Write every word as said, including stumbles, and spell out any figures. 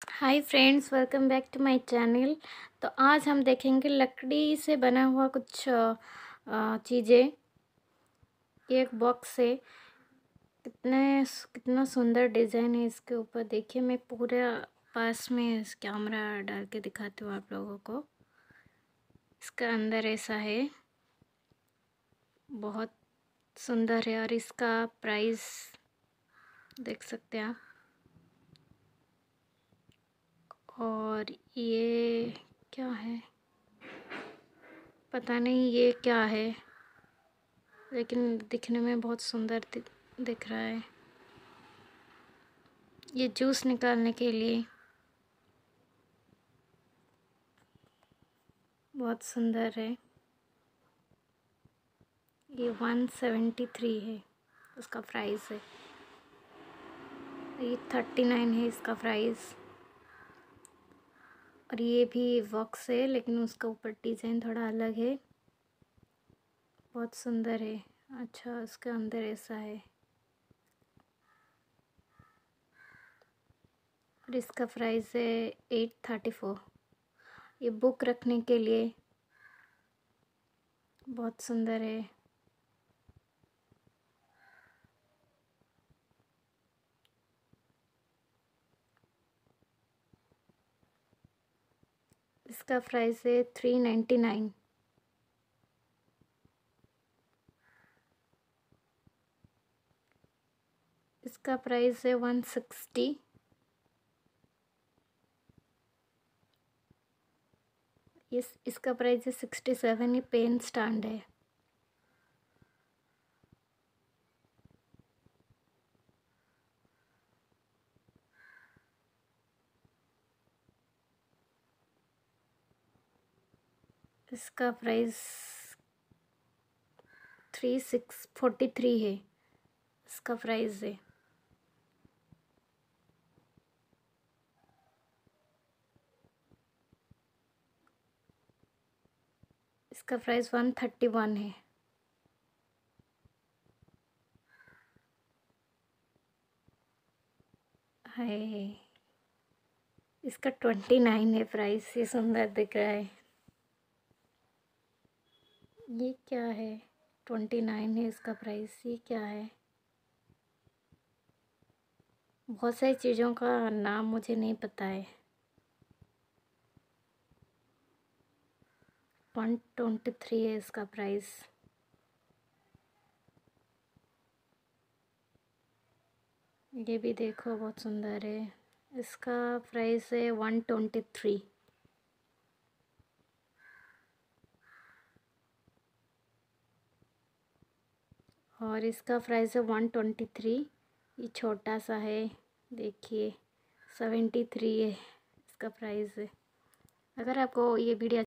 Hi friends, welcome back to my channel. तो आज हम देखेंगे लकड़ी से बना हुआ कुछ चीज़ें। ये एक बॉक्स है। कितने कितना सुंदर डिज़ाइन है इसके ऊपर। देखिए, मैं पूरा पास में इस कैमरा डाल के दिखाती हूँ आप लोगों को। इसका अंदर ऐसा है, बहुत सुंदर है। और इसका प्राइस देख सकते हैं आप। और ये क्या है पता नहीं ये क्या है, लेकिन दिखने में बहुत सुंदर दि, दिख रहा है। ये जूस निकालने के लिए बहुत सुंदर है। ये वन सेवेंटी थ्री है उसका प्राइस है। ये थर्टी नाइन है इसका प्राइस। और ये भी बॉक्स है, लेकिन उसका ऊपर डिज़ाइन थोड़ा अलग है। बहुत सुंदर है। अच्छा, उसके अंदर ऐसा है। और इसका प्राइस है एट थर्टी फोर। ये बुक रखने के लिए बहुत सुंदर है। इसका प्राइस है थ्री नाइन्टी नाइन। इसका प्राइस है वन सिक्सटी। इस इसका प्राइस है सिक्सटी सेवन। ये पेन स्टैंड है। इसका price three six forty three है इसका प्राइस है। इसका प्राइस वन थर्टी वन है। है इसका ट्वेंटी नाइन है प्राइस। ये सुंदर दिख रहा है। ये क्या है? ट्वेंटी नाइन है इसका प्राइस। ये क्या है? बहुत सारी चीज़ों का नाम मुझे नहीं पता है। वन ट्वेंटी थ्री है इसका प्राइस। ये भी देखो, बहुत सुंदर है। इसका प्राइस है वन ट्वेंटी थ्री। और इसका प्राइस है वन ट्वेंटी थ्री। ये छोटा सा है, देखिए सेवेंटी थ्री है इसका प्राइस है। अगर आपको ये वीडियो